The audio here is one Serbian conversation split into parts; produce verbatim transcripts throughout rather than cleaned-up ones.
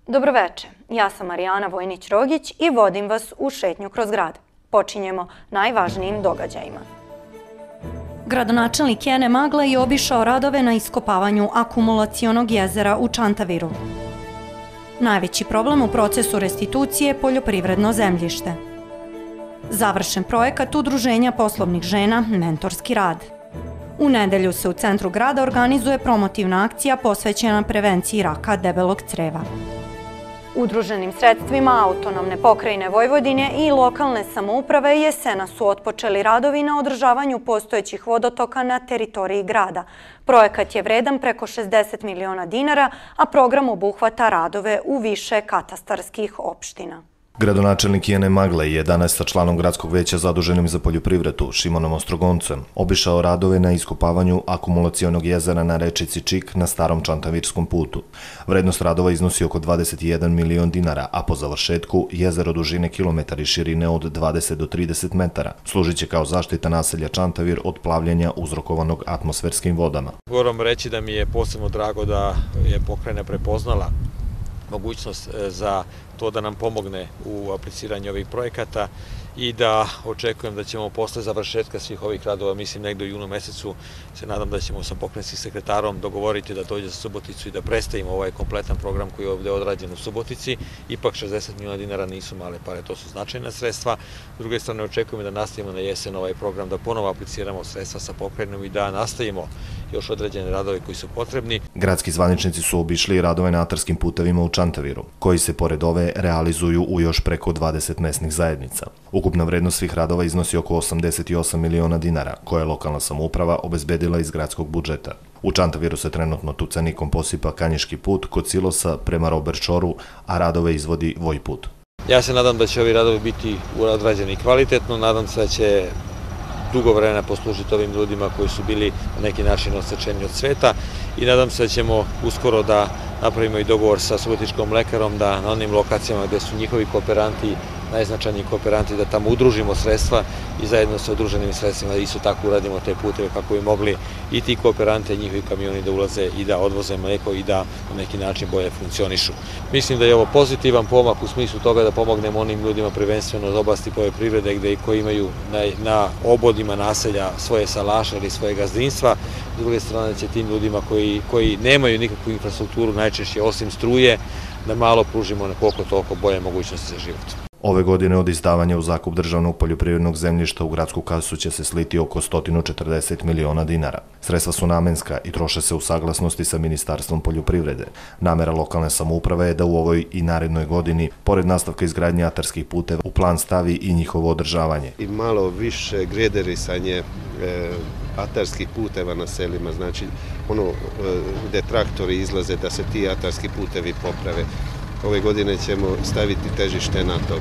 Dobroveče, ja sam Marijana Vojnić-Rogić i vodim vas u šetnju kroz grad. Počinjemo najvažnijim događajima. Gradonačelnik Jene Magla je obišao radove na iskopavanju akumulacionog jezera u Čantaviru. Najveći problem u procesu restitucije je poljoprivredno zemljište. Završen projekat Udruženja poslovnih žena Mentorski rad. U nedelju se u centru grada organizuje promotivna akcija posvećena prevenciji raka debelog creva. Udruženim sredstvima Autonomne pokrajine Vojvodine i lokalne samouprave jesena su otpočeli radovi na održavanju postojećih vodotoka na teritoriji grada. Projekat je vredan preko šezdeset miliona dinara, a program obuhvata radove u više katastarskih opština. Gradonačelnik Jene Magle je danas sa članom gradskog veća zaduženim za poljoprivredu Šimonom Ostrogoncem obišao radove na iskopavanju akumulacionog jezera na rečici Čik na starom Čantavirskom putu. Vrednost radova iznosi oko dvadeset jedan milion dinara, a po završetku jezero dužine kilometar i širine od dvadeset do trideset metara služiće kao zaštita naselja Čantavir od plavljenja uzrokovanog atmosferskim vodama. Moram reći da mi je posebno drago da je pokrajina prepoznala mogućnost za to da nam pomogne u apliciranju ovih projekata i da očekujem da ćemo posle završetka svih ovih radova, mislim negde u junu mesecu, se nadam da ćemo sa pokrajinskim sekretarom dogovoriti da dođe za Suboticu i da predstavimo ovaj kompletan program koji je ovde odrađen u Subotici. Ipak šezdeset miliona dinara nisu male pare, to su značajna sredstva. S druge strane očekujemo da nastavimo na jesen ovaj program, da ponovo apliciramo sredstva sa pokrajinom i da nastavimo još određene radove koji su potrebni. Gradski zvaničnici su obišli radove na atarskim putevima u Čantaviru, koji se pored ove realizuju u još preko dvadeset mesnih zajednica. Ukupna vrednost svih radova iznosi oko osamdeset osam miliona dinara, koje je lokalna samouprava obezbedila iz gradskog budžeta. U Čantaviru se trenutno tucanikom posipa Kanjiški put kod silosa prema Roberčoru, a radove izvodi Vojput. Ja se nadam da će ovi radovi biti odrađeni kvalitetno, nadam se da će dugo vremena poslužiti ovim ljudima koji su bili na neki način odsečeni od sveta i nadam se da ćemo uskoro da napravimo i dogovor sa Subotičkom mlekarom da na onim lokacijama gde su njihovi kooperanti, najznačajniji kooperanti, da tamo udružimo sredstva i zajedno sa udruženim sredstvima da isto tako uradimo te puteve kako bi mogli i ti kooperanti i njihovi kamioni da ulaze i da odvoze mleko i da na neki način bolje funkcionišu. Mislim da je ovo pozitivan pomak u smislu toga da pomognemo onim ljudima prvenstveno iz oblasti poljoprivrede gde koji imaju na, na obodima naselja svoje salaše ili svoje gazdinstva. S druge strane će tim ljudima koji, koji nemaju nikakvu infrastrukturu, najčešće osim struje, da malo pružimo na koliko toliko bolje mogućnosti za život. Ove godine od izdavanja u zakup državnog poljoprivrednog zemljišta u gradsku kasu će se sliti oko sto četrdeset miliona dinara. Sredstva su namenska i troše se u saglasnosti sa Ministarstvom poljoprivrede. Namera lokalne samouprave je da u ovoj i narednoj godini, pored nastavka izgradnje atarskih puteva, u plan stavi i njihovo održavanje. I malo više grederisanje e, atarskih puteva na selima, znači ono e, gde traktori izlaze da se ti atarski putevi poprave. Ove godine ćemo staviti težište na to.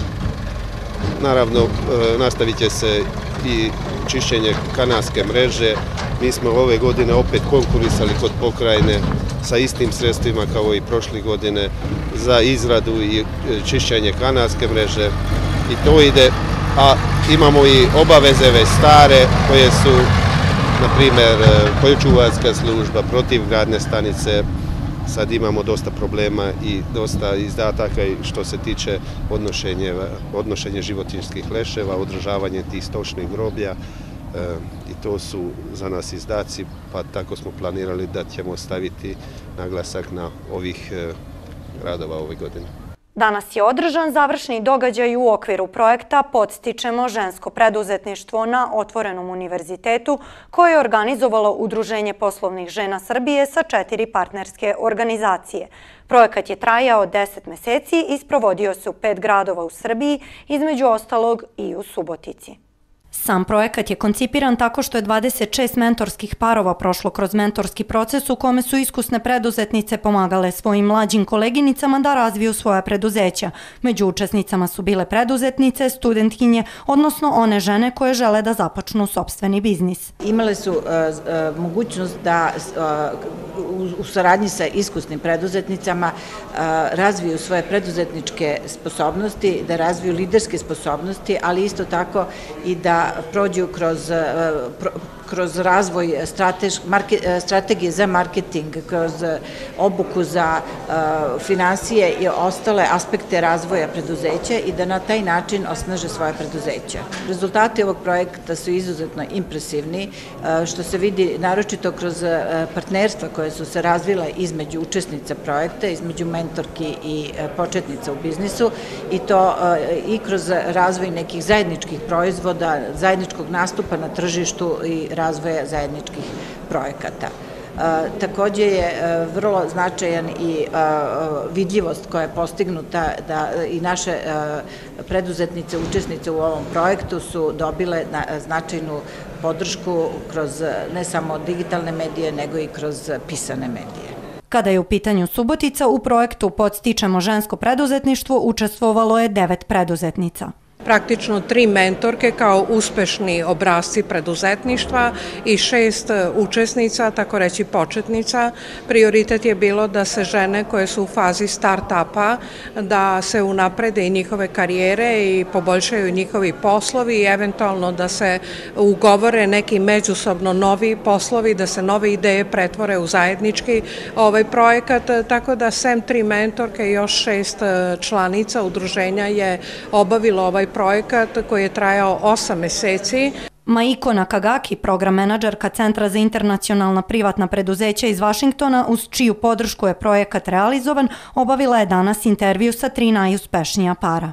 Naravno, nastavit će se i čišćenje kanalske mreže. Mi smo ove godine opet konkurisali kod pokrajine sa istim sredstvima kao i prošle godine za izradu i čišćenje kanalske mreže. I to ide, a imamo i obaveze već stare koje su, na primjer, poljočuvarska služba, protivgradne stanice. Sad imamo dosta problema i dosta izdataka što se tiče odnošenja životinjskih leševa, održavanje tih stočnih groblja e, i to su za nas izdaci, pa tako smo planirali da ćemo staviti naglasak na ovih e, radova ove godine. Danas je održan završni događaj u okviru projekta Podstičemo žensko preduzetništvo na Otvorenom univerzitetu koje je organizovalo Udruženje poslovnih žena Srbije sa četiri partnerske organizacije. Projekat je trajao deset meseci i sprovodio se u pet gradova u Srbiji, između ostalog i u Subotici. Sam projekat je koncipiran tako što je dvadeset šest mentorskih parova prošlo kroz mentorski proces u kome su iskusne preduzetnice pomagale svojim mlađim koleginicama da razviju svoja preduzeća. Među učesnicama su bile preduzetnice, studentkinje, odnosno one žene koje žele da započnu sopstveni biznis. Imale su uh, uh, mogućnost da uh, u, u saradnji sa iskusnim preduzetnicama uh, razviju svoje preduzetničke sposobnosti, da razviju liderske sposobnosti, ali isto tako i da prođu kroz kroz razvoj strategije za marketing, kroz obuku za finansije i ostale aspekte razvoja preduzeća i da na taj način osnaže svoje preduzeća. Rezultati ovog projekta su izuzetno impresivni, što se vidi naročito kroz partnerstva koje su se razvile između učesnica projekta, između mentorki i početnica u biznisu i to i kroz razvoj nekih zajedničkih proizvoda, zajedničkog nastupa na tržištu i razvoja zajedničkih projekata. Takođe je vrlo značajan i vidljivost koja je postignuta da i naše preduzetnice, učesnice u ovom projektu su dobile značajnu podršku kroz ne samo digitalne medije, nego i kroz pisane medije. Kada je u pitanju Subotica, u projektu Podstičemo žensko preduzetništvo učestvovalo je devet preduzetnica. Praktično tri mentorke kao uspešni obrazci preduzetništva i šest učesnica, tako reći početnica. Prioritet je bilo da se žene koje su u fazi start-upa, da se unaprede i njihove karijere i poboljšaju njihovi poslovi i eventualno da se ugovore neki međusobno novi poslovi, da se nove ideje pretvore u zajednički ovaj projekat, tako da sem tri mentorke i još šest članica udruženja je obavilo ovaj projekat koji je trajao osam meseci. Maiko Nakagaki, program menadžerka Centra za internacionalna privatna preduzeća iz Vašingtona, uz čiju podršku je projekat realizovan, obavila je danas intervju sa tri najuspešnija para.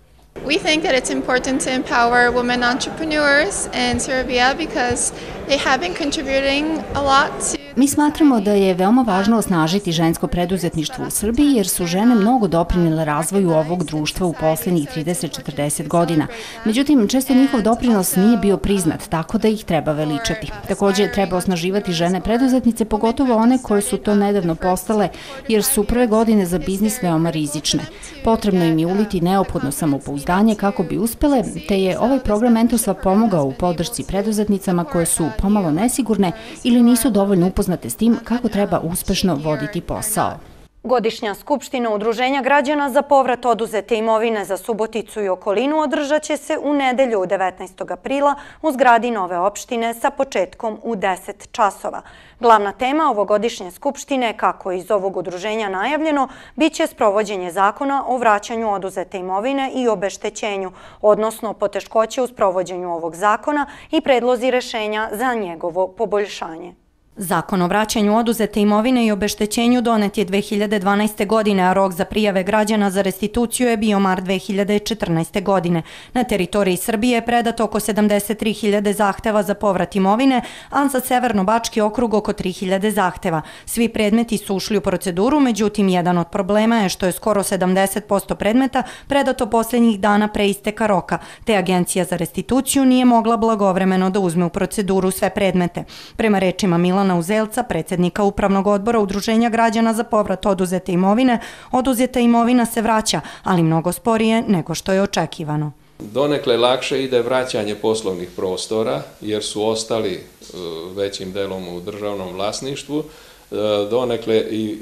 We think that it's important to empower women entrepreneurs in Serbia because they have been contributing a lot to... Mi smatramo da je veoma važno osnažiti žensko preduzetništvo u Srbiji jer su žene mnogo doprinele razvoju ovog društva u poslednjih trideset do četrdeset godina. Međutim, često njihov doprinos nije bio priznat, tako da ih treba veličati. Takođe, treba osnaživati žene preduzetnice, pogotovo one koje su to nedavno postale, jer su prve godine za biznis veoma rizične. Potrebno im je uliti neophodno samopouzdanje kako bi uspele, te je ovaj program mentorstva pomogao u podršci preduzetnicama koje su pomalo nesigurne ili nisu dovoljno upoznate s tim kako treba uspešno voditi posao. Godišnja skupština Udruženja građana za povrat oduzete imovine za Suboticu i okolinu održat će se u nedelju devetnaestog aprila u zgradi nove opštine sa početkom u deset časova. Glavna tema ovogodišnje skupštine, kako je iz ovog udruženja najavljeno, bit će sprovođenje zakona o vraćanju oduzete imovine i obeštećenju, odnosno poteškoće u sprovođenju ovog zakona i predlozi rešenja za njegovo poboljšanje. Zakon o vraćanju oduzete imovine i obeštećenju donet je dve hiljade dvanaeste. godine, a rok za prijave građana za restituciju je bio mart dve hiljade četrnaeste. godine. Na teritoriji Srbije je predato oko sedamdeset tri hiljade zahteva za povrat imovine, a za Severno-Bački okrug oko tri hiljade zahteva. Svi predmeti su ušli u proceduru, međutim, jedan od problema je što je skoro sedamdeset posto predmeta predato posljednjih dana pre isteka roka, te Agencija za restituciju nije mogla blagovremeno da uzme u proceduru sve predmete. Prema rečima Milana Uzelca, predsjednika Upravnog odbora Udruženja građana za povrat oduzete imovine, oduzeta imovina se vraća, ali mnogo sporije nego što je očekivano. Donekle lakše ide vraćanje poslovnih prostora, jer su ostali većim delom u državnom vlasništvu, donekle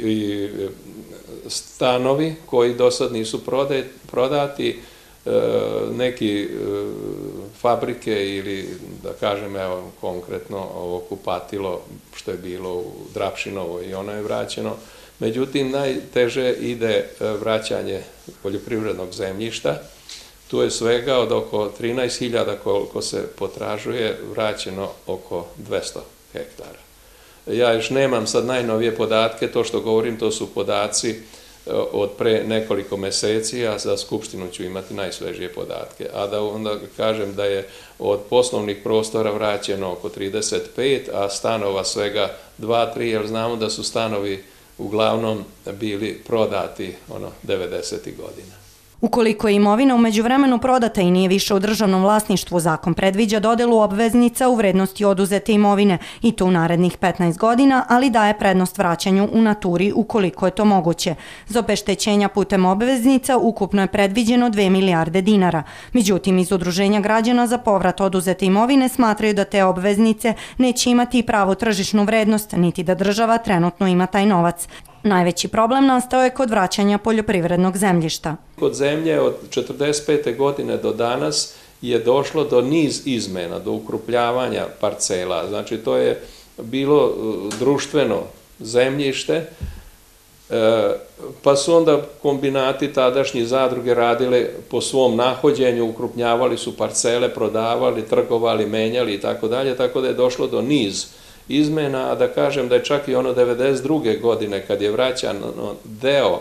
i stanovi koji do sad nisu prodati, neki fabrike ili da kažem evo konkretno ovo kupatilo što je bilo u Drapšinovo i ono je vraćeno. Međutim, najteže ide vraćanje poljoprivrednog zemljišta. Tu je svega od oko trinaest hiljada koliko se potražuje vraćeno oko dvesta hektara. Ja još nemam sad najnovije podatke, to što govorim to su podaci od pre nekoliko meseci, a za skupštinu ću imati najsvežije podatke. A da onda kažem da je od poslovnih prostora vraćeno oko trideset pet, a stanova svega dva tri, jer znamo da su stanovi uglavnom bili prodati ono devedesetih godina. Ukoliko je imovina u međuvremenu prodata i nije više u državnom vlasništvu, zakon predviđa dodelu obveznica u vrednosti oduzete imovine i to u narednih petnaest godina, ali daje prednost vraćanju u naturi ukoliko je to moguće. Za obeštećenja putem obveznica ukupno je predviđeno dve milijarde dinara. Međutim, iz Udruženja građana za povrat oduzete imovine smatraju da te obveznice neće imati i pravu tržišnu vrednost, niti da država trenutno ima taj novac. Najveći problem nastao je kod vraćanja poljoprivrednog zemljišta. Kod zemlje od četrdeset pete godine do danas je došlo do niz izmena, do ukrupljavanja parcela. Znači, to je bilo društveno zemljište, pa su onda kombinati tadašnji zadruge radile po svom nahođenju, ukrupnjavali su parcele, prodavali, trgovali, menjali i tako dalje, tako da je došlo do niz izmena, a da kažem da je čak i ono devedeset druge godine kad je vraćan deo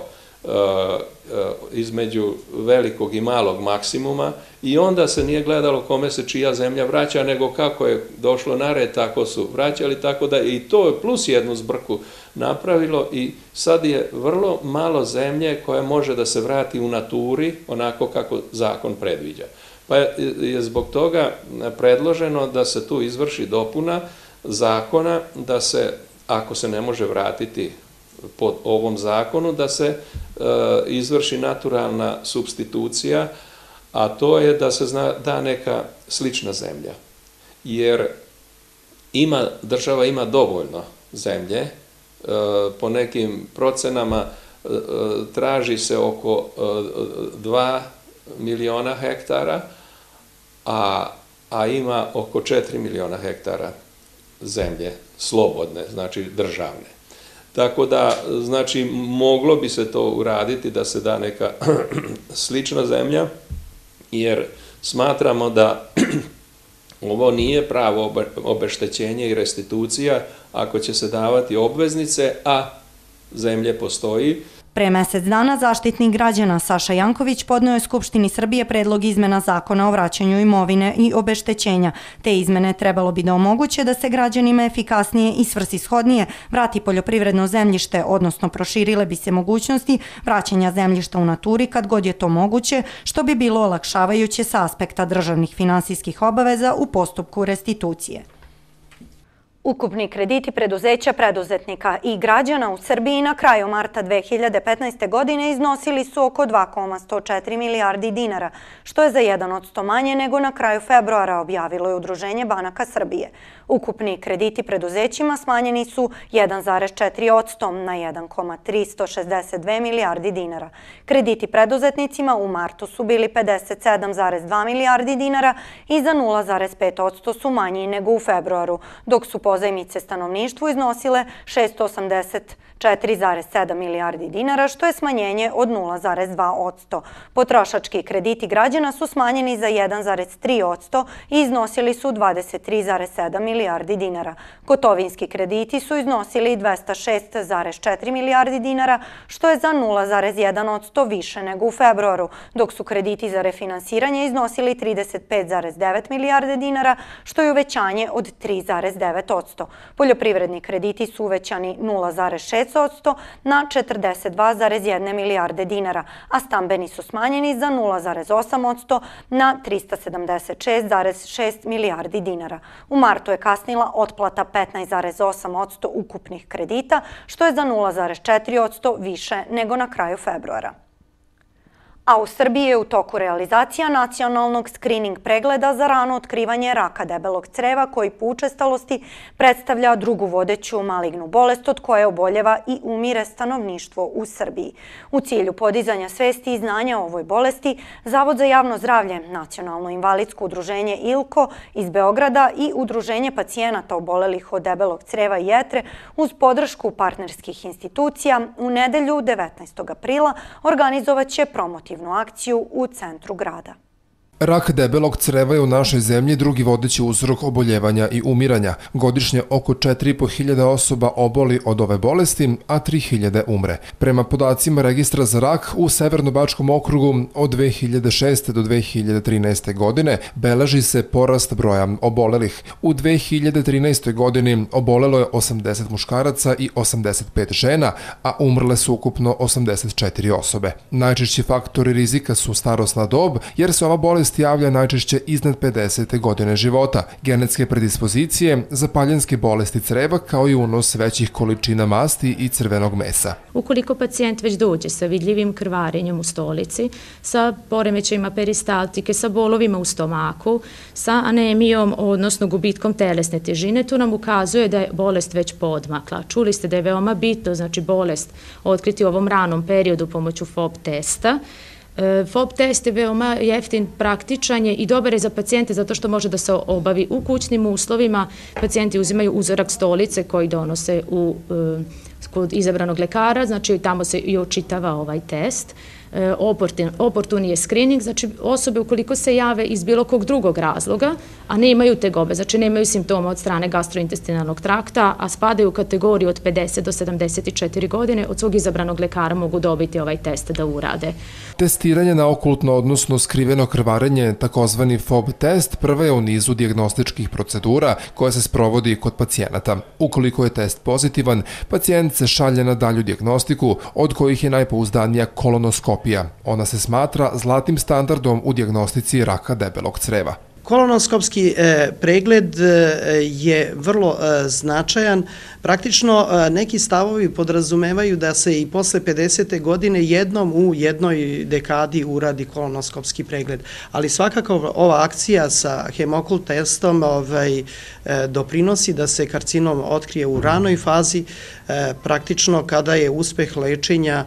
između velikog i malog maksimuma i onda se nije gledalo kome se čija zemlja vraća, nego kako je došlo na red, tako su vraćali, tako da i to je plus jednu zbrku napravilo i sad je vrlo malo zemlje koje može da se vrati u naturi onako kako zakon predviđa. Pa je zbog toga predloženo da se tu izvrši dopuna zakona, da se, ako se ne može vratiti pod ovom zakonu, da se izvrši naturalna supstitucija, a to je da se da neka slična zemlja. Jer ima, država ima dovoljno zemlje, po nekim procenama traži se oko dva miliona hektara, a, a ima oko četiri miliona hektara zemlje slobodne, znači državne. Tako da, znači, moglo bi se to uraditi da se da neka slična zemlja, jer smatramo da ovo nije pravo obeštećenje i restitucija ako će se davati obveznice, a zemlje postoji. Pre mesec dana Zaštitnik građana Saša Janković podneo je Skupštini Srbije predlog izmena Zakona o vraćanju imovine i obeštećenja. Te izmene trebalo bi da omoguće da se građanima efikasnije i svrsishodnije vrati poljoprivredno zemljište, odnosno proširile bi se mogućnosti vraćanja zemljišta u naturi kad god je to moguće, što bi bilo olakšavajuće sa aspekta državnih finansijskih obaveza u postupku restitucije. Ukupni krediti preduzeća, preduzetnika i građana u Srbiji na kraju marta dve hiljade petnaeste. godine iznosili su oko dva zarez sto četiri milijardi dinara, što je za jedan posto manje nego na kraju februara, objavilo je Udruženje banaka Srbije. Ukupni krediti preduzećima smanjeni su jedan zarez četiri posto na jedan zarez tristo šezdeset dve milijardi dinara. Krediti preduzetnicima u martu su bili pedeset sedam zarez dva milijardi dinara i za nula zarez pet posto su manji nego u februaru, dok su pozajmice stanovništvu iznosile šesto osamdeset četiri zarez sedam milijardi dinara, što je smanjenje od nula zarez dva posto. Potrošački krediti građana su smanjeni za jedan zarez tri posto i iznosili su dvadeset tri zarez sedam milijardi dinara. Gotovinski krediti su iznosili dvesta šest zarez četiri milijardi dinara, što je za nula zarez jedan posto više nego u februaru, dok su krediti za refinansiranje iznosili trideset pet zarez devet milijarde dinara, što je uvećanje od tri zarez devet posto. Poljoprivredni krediti su uvećani nula zarez šest posto na četrdeset dva zarez jedna milijarde dinara, a stambeni su smanjeni za nula zarez osam posto na trista sedamdeset šest zarez šest milijardi dinara. U martu je kasnila otplata petnaest zarez osam posto ukupnih kredita, što je za nula zarez četiri posto više nego na kraju februara. A u Srbiji je u toku realizacija nacionalnog skrining pregleda za rano otkrivanje raka debelog creva, koji po učestalosti predstavlja drugu vodeću malignu bolest od koje oboljeva i umire stanovništvo u Srbiji. U cilju podizanja svesti i znanja o ovoj bolesti, Zavod za javno zdravlje, Nacionalno invalidsko udruženje I L K O iz Beograda i Udruženje pacijenata obolelih od debelog creva i jetre uz podršku partnerskih institucija u nedelju devetnaestog aprila organizovaće promotivnu akciju u centru grada. Rak debelog creva je u našoj zemlji drugi vodeći uzrok oboljevanja i umiranja. Godišnje oko četiri i po hiljade osoba oboli od ove bolesti, a tri hiljade umre. Prema podacima Registra za rak, u Severno-Bačkom okrugu od dve hiljade šeste. do dve hiljade trinaeste. godine beleži se porast broja obolelih. U dve hiljade trinaestoj. godini obolelo je osamdeset muškaraca i osamdeset pet žena, a umrle su ukupno osamdeset četiri osobe. Najčešći faktori rizika su starosna dob, jer se ova bolest javlja najčešće iznad pedesete godine života, genetske predispozicije, zapaljenske bolesti creva kao i unos većih količina masti i crvenog mesa. Ukoliko pacijent već dođe sa vidljivim krvarenjem u stolici, sa poremećajima peristaltike, sa bolovima u stomaku, sa anemijom, odnosno gubitkom telesne težine, to nam ukazuje da je bolest već poodmakla. Čuli ste da je veoma bitno, znači bolest otkriti u ovom ranom periodu pomoću F O B testa, F O B test je veoma jeftin, praktičan je i dobar je za pacijente zato što može da se obavi u kućnim uslovima. Pacijenti uzimaju uzorak stolice koji donose u, kod izabranog lekara, znači tamo se i očitava ovaj test. Oportun je screening, znači osobe ukoliko se jave iz bilo kog drugog razloga, a ne imaju tegobe, znači nemaju simptoma od strane gastrointestinalnog trakta, a spadaju u kategoriju od pedeset do sedamdeset četiri godine, od svog izabranog lekara mogu dobiti ovaj test da urade. Testiranje na okultno, odnosno skriveno krvarenje, takozvani F O B test, prva je u nizu dijagnostičkih procedura koja se sprovodi kod pacijenata. Ukoliko je test pozitivan, pacijent se šalje na dalju dijagnostiku, od kojih je najpouzdanija kolonoskopija. Ona se smatra zlatnim standardom u dijagnostici raka debelog creva. Kolonoskopski pregled je vrlo značajan. Praktično neki stavovi podrazumevaju da se i posle pedesete godine jednom u jednoj dekadi uradi kolonoskopski pregled. Ali svakako ova akcija sa hemokult testom doprinosi da se karcinom otkrije u ranoj fazi, praktično kada je uspeh lečenja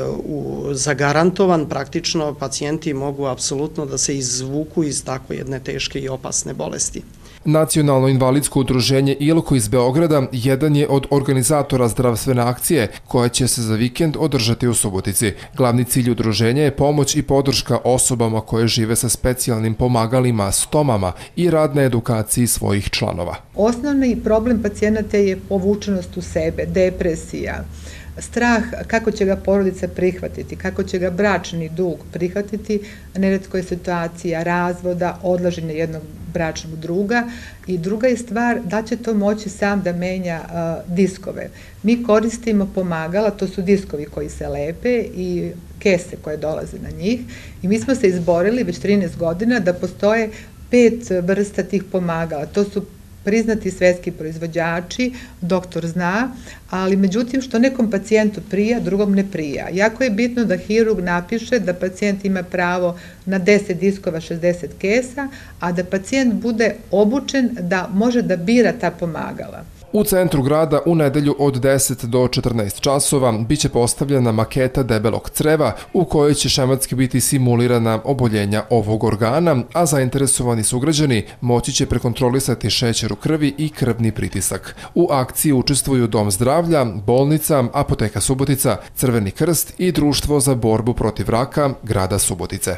zagarantovan, praktično pacijenti mogu apsolutno da se izvuku iz tako jedne teške i opasne bolesti. Nacionalno invalidsko udruženje ILKO iz Beograda jedan je od organizatora zdravstvene akcije koja će se za vikend održati u Subotici. Glavni cilj udruženja je pomoć i podrška osobama koje žive sa specijalnim pomagalima, stomama i rad na edukaciji svojih članova. Osnovni problem pacijenata je povučenost u sebe, depresija, strah kako će ga porodica prihvatiti, kako će ga bračni dug prihvatiti, neretko je situacija razvoda, odlaženja jednog bračnog druga i druga je stvar da će to moći sam da menja diskove. Mi koristimo pomagala, to su diskovi koji se lepe i kese koje dolaze na njih i mi smo se izborili već trinaest godina da postoje pet vrsta tih pomagala. To su priznati svetski proizvođači, doktor zna, ali međutim što nekom pacijentu prija, drugom ne prija. Jako je bitno da hirurg napiše da pacijent ima pravo na deset diskova, šezdeset kesa, a da pacijent bude obučen da može da bira ta pomagala. U centru grada u nedelju od deset do četrnaest časova biće postavljena maketa debelog creva u kojoj će šematski biti simulirana oboljenja ovog organa, a zainteresovani sugrađani moći će prekontrolisati šećer u krvi i krvni pritisak. U akciji učestvuju Dom zdravlja, bolnica, Apoteka Subotica, Crveni krst i Društvo za borbu protiv raka grada Subotice.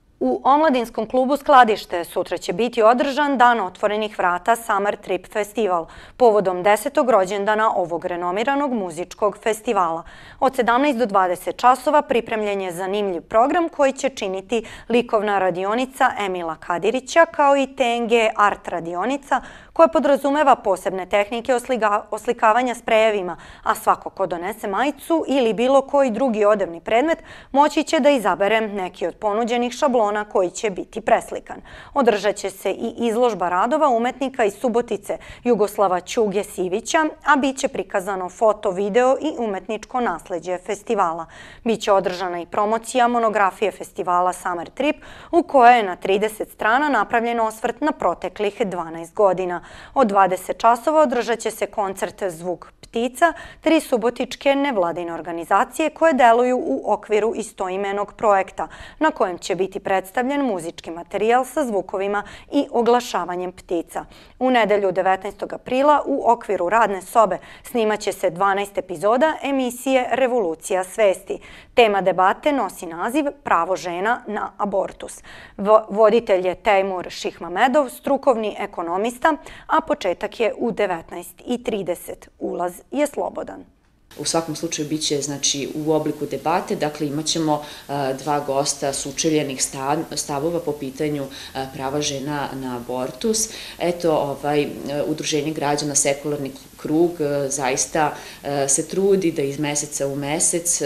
U Omladinskom klubu Skladište sutra će biti održan Dan otvorenih vrata Summer Trip Festival povodom desetog rođendana ovog renomiranog muzičkog festivala. Od sedamnaest do dvadeset časova pripremljen je zanimljiv program koji će činiti likovna radionica Emila Kadirića kao i T N G Art radionica koja podrazumeva posebne tehnike oslikavanja sprejevima, a svako ko donese majicu ili bilo koji drugi odevni predmet moći će da izabere neki od ponuđenih šablona koji će biti preslikan. Održat će se i izložba radova umetnika iz Subotice Jugoslava Ćuge Sivića, a bit će prikazano foto, video i umetničko nasleđe festivala. Biće održana i promocija monografije festivala Summer Trip u kojoj je na trideset strana napravljen osvrt na proteklih dvanaest godina. Od dvadeset časova održat će se koncert Zvuk ptica, tri subotičke nevladine organizacije koje deluju u okviru istoimenog projekta, na kojem će biti predstavljen muzički materijal sa zvukovima i oglašavanjem ptica. U nedelju devetnaestog aprila u okviru radne sobe snimat će se dvanaest epizoda emisije Revolucija svesti. Tema debate nosi naziv Pravo žena na abortus. Voditelj je Tejmur Šihmamedov, strukovni ekonomista, a početak je u devetnaest i trideset. Ulaz je slobodan. U svakom slučaju biće znači, u obliku debate, dakle imat ćemo dva gosta sučeljenih stavova po pitanju prava žena na abortus. Eto, ovaj, Udruženje građana Sekularni krug zaista se trudi da iz meseca u mesec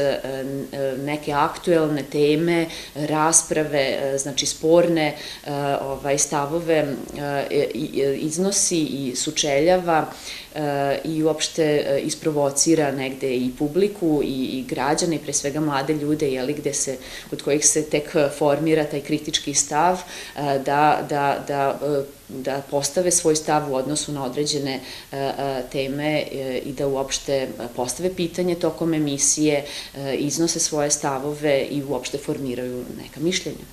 neke aktuelne teme, rasprave, znači sporne ovaj, stavove iznosi i sučeljava i uopšte isprovocira negde i publiku i građane i pre svega mlade ljude, jeli, gde se, kod kojih se tek formira taj kritički stav da, da, da da postave svoj stav u odnosu na određene teme i da uopšte postave pitanje tokom emisije, iznose svoje stavove i uopšte formiraju neka mišljenja.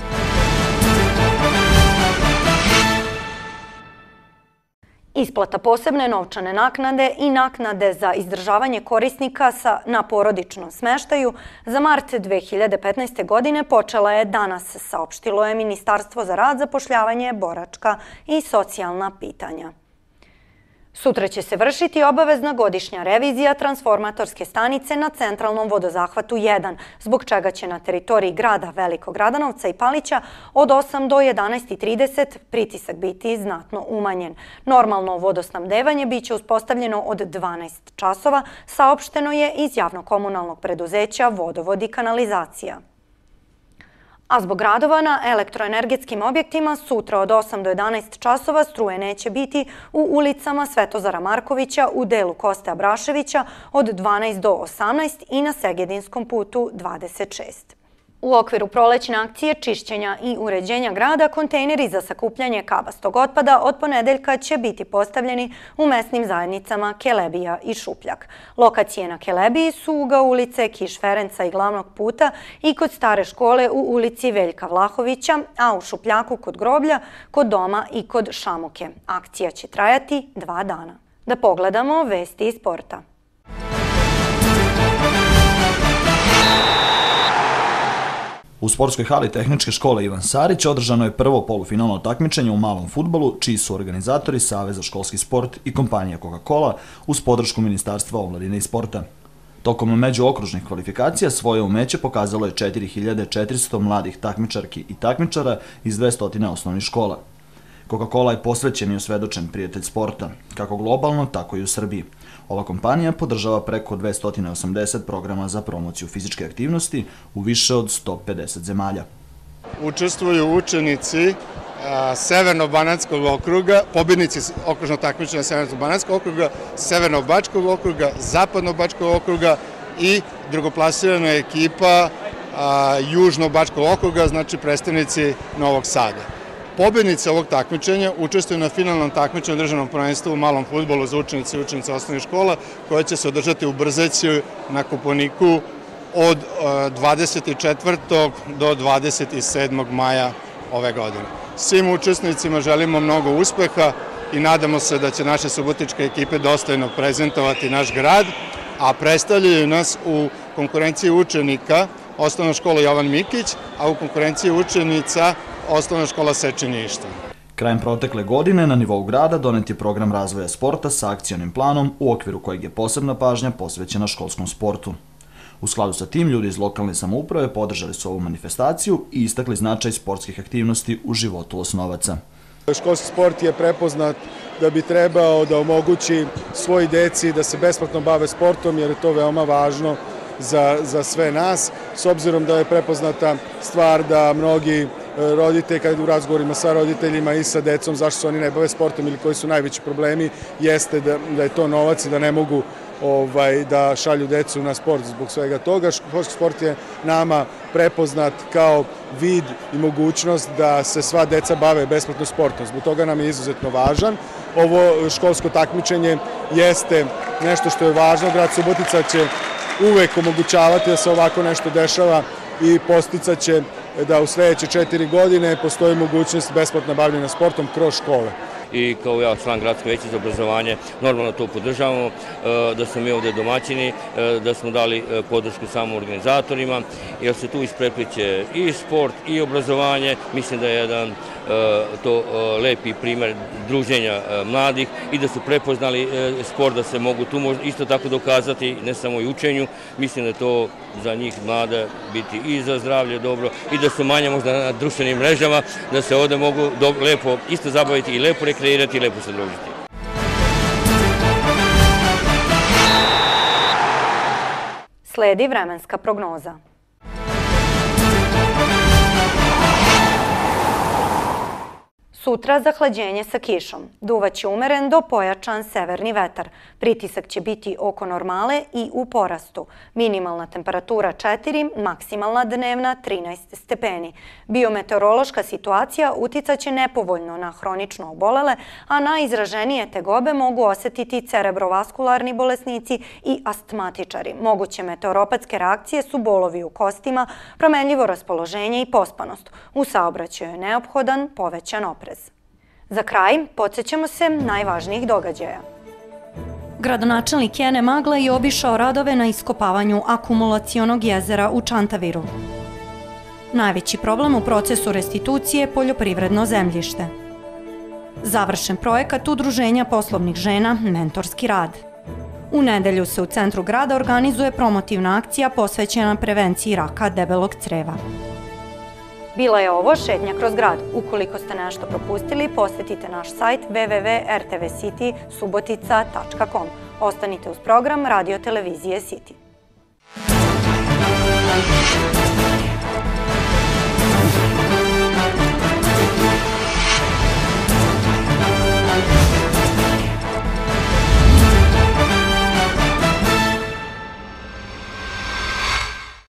Isplata posebne novčane naknade i naknade za izdržavanje korisnika na porodičnom smeštaju za mart dve hiljade petnaeste. godine počela je danas, saopštilo je Ministarstvo za rad, zapošljavanje, boračka i socijalna pitanja. Sutra će se vršiti obavezna godišnja revizija transformatorske stanice na centralnom vodozahvatu jedan, zbog čega će na teritoriji grada Velikog Radanovca i Palića od osam do jedanaest i trideset pritisak biti znatno umanjen. Normalno vodosnabdevanje biće uspostavljeno od dvanaest časova, saopšteno je iz javno-komunalnog preduzeća Vodovod i kanalizacija. A zbog radova na elektroenergetskim objektima sutra od osam do jedanaest časova struje neće biti u ulicama Svetozara Markovića u delu Koste Abraševića od dvanaest do osamnaest i na Segedinskom putu dvadeset šest. U okviru prolećne akcije čišćenja i uređenja grada, kontejneri za sakupljanje kabastog otpada od ponedeljka će biti postavljeni u mesnim zajednicama Kelebija i Šupljak. Lokacije na Kelebiji su ugao ulice Kiš Ferenca i glavnog puta i kod stare škole u ulici Veljka Vlahovića, a u Šupljaku kod groblja, kod doma i kod Šamuke. Akcija će trajati dva dana. Da pogledamo vesti iz sporta. U sportskoj hali Tehničke škole Ivan Sarić održano je prvo polufinalno takmičenje u malom fudbalu, čiji su organizatori Savez za školski sport i kompanija Coca-Cola uz podršku Ministarstva omladine i sporta. Tokom međuokružnih kvalifikacija svoje umeće pokazalo je četiri hiljade četiristo mladih takmičarki i takmičara iz dvesta osnovnih škola. Coca-Cola je posvećen i osvedočen prijatelj sporta, kako globalno, tako i u Srbiji. Ova kompanija podržava preko dvesta osamdeset programa za promociju fizičke aktivnosti u više od sto pedeset zemalja. Učestvuju učenici Severno-Banatskog okruga, pobjednici okružnog takmičenja Severno-Banatskog okruga, Severno-Bačkog okruga, Zapadno-Bačkog okruga i drugoplasirana ekipa Južno-Bačkog okruga, znači predstavnici Novog Sada. Pobjednice ovog takmičenja učestvuju na finalnom takmičenju državnom prvenstvu u malom fudbalu za učenice i učenice osnovnih škola, koje će se održati u Brzeću na Kopaoniku od dvadeset četvrtog do dvadeset sedmog maja ove godine. Svim učesnicima želimo mnogo uspeha i nadamo se da će naše subotičke ekipe dostojno prezentovati naš grad, a predstavljaju nas u konkurenciji učenika Osnovna škola Jovan Mikić, a u konkurenciji učenica Osnovna škola Sečenjišta. Krajem protekle godine na nivou grada donet je program razvoja sporta sa akcionim planom u okviru kojeg je posebna pažnja posvećena školskom sportu. U skladu sa tim, ljudi iz lokalne samouprave podržali su ovu manifestaciju i istakli značaj sportskih aktivnosti u životu osnovaca. Školski sport je prepoznat da bi trebao da omogući svoj deci da se besplatno bave sportom, jer je to veoma važno za sve nas, s obzirom da je prepoznata stvar da mnogi roditelji, kada u razgovorima sa roditeljima i sa decom, zašto se oni ne bave sportom ili koji su najveći problemi, jeste da je to novac i da ne mogu da šalju decu na sport zbog svega toga. Školski sport je nama prepoznat kao vid i mogućnost da se sva deca bave besplatno sportom. Zbog toga nam je izuzetno važan. Ovo školsko takmičenje jeste nešto što je važno. Grad Subotica će uvek omogućavati da se ovako nešto dešava i posticat će da u sledeće četiri godine postoji mogućnost besplatna bavljenja sportom kroz škole. I kao ja, član Gradskog veća za obrazovanje, normalno to podržavamo, da smo mi ovde domaćini, da smo dali podršku samo organizatorima, jer se tu isprepliče i sport i obrazovanje. Mislim da je jedan to lepi primer druženja mladih i da su prepoznali sport, da se mogu tu isto tako dokazati, ne samo i učenju. Mislim da je to za njih mlada biti i za zdravlje dobro i da su manje možda na društvenim mrežama, da se ovde mogu lepo isto zabaviti i lepo rekreirati i lepo se družiti. Sledi vremenska prognoza. Sutra zahlađenje sa kišom. Duvaće umeren do pojačan severni vetar. Pritisak će biti oko normale i u porastu. Minimalna temperatura četiri, maksimalna dnevna trinaest stepeni. Biometeorološka situacija uticaće nepovoljno na hronično obolele, a najizraženije tegobe mogu osetiti cerebrovaskularni bolesnici i astmatičari. Moguće meteoropatske reakcije su bolovi u kostima, promenljivo raspoloženje i pospanost. U saobraćaju je neophodan povećan oprez. Za kraj, podsjećamo se najvažnijih događaja. Gradonačelnik Jene Magla je obišao radove na iskopavanju akumulacionog jezera u Čantaviru. Najveći problem u procesu restitucije je poljoprivredno zemljište. Završen projekat Udruženja poslovnih žena Mentorski rad. U nedelju se u centru grada organizuje promotivna akcija posvećena prevenciji raka debelog creva. Bila je ovo šetnja kroz grad. Ukoliko ste nešto propustili, posjetite naš sajt w w w tačka r t v city subotica tačka com. Ostanite uz program Radio Televizije City.